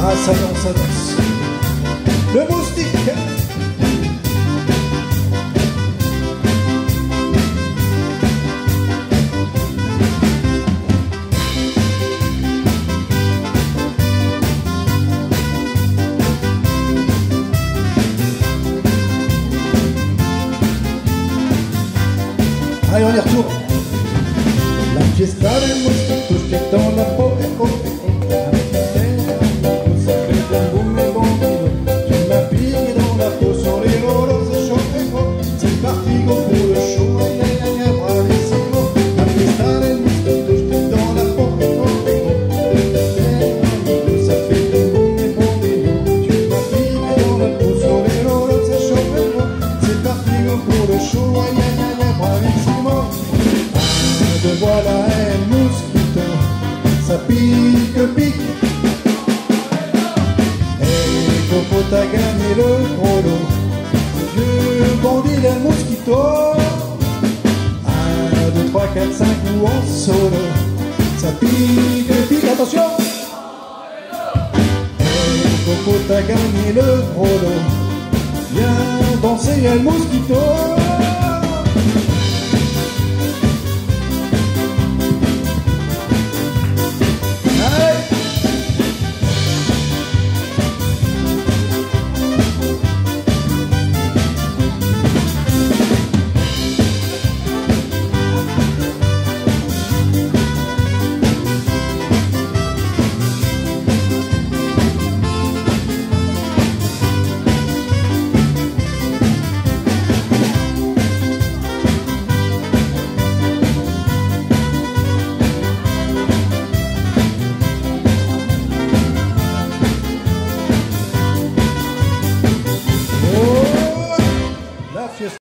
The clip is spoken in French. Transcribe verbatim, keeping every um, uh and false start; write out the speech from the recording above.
Ah, ça danse, ça danse. Le moustique. Allez, on y retourne. La fiesta del mosquito, j'étais dans la peau et oh, oh, avec la terre, ça fait un boum et bambino. Tu m'as piqué dans la peau sur les rolos, c'est chaud et oh, c'est parti, go pour le show, aïe aïe aïe aïe, bravissimo. La fiesta del mosquito, j'étais dans la peau et oh, oh, avec la terre, ça fait un boum et bambino. Tu m'as piqué dans la peau sur les rolos, c'est chaud et oh, c'est parti, go pour le show, aïe aïe aïe aïe, bravissimo. De voilà un mosquito, ça pique, pique. Et Coco t'a gagné le gros lot. Dieu bandit d'un mosquito. Un, deux, trois, quatre, cinq ou en solo. Ça pique, pique, attention. Et Coco t'a gagné le gros lot. Viens danser un mosquito.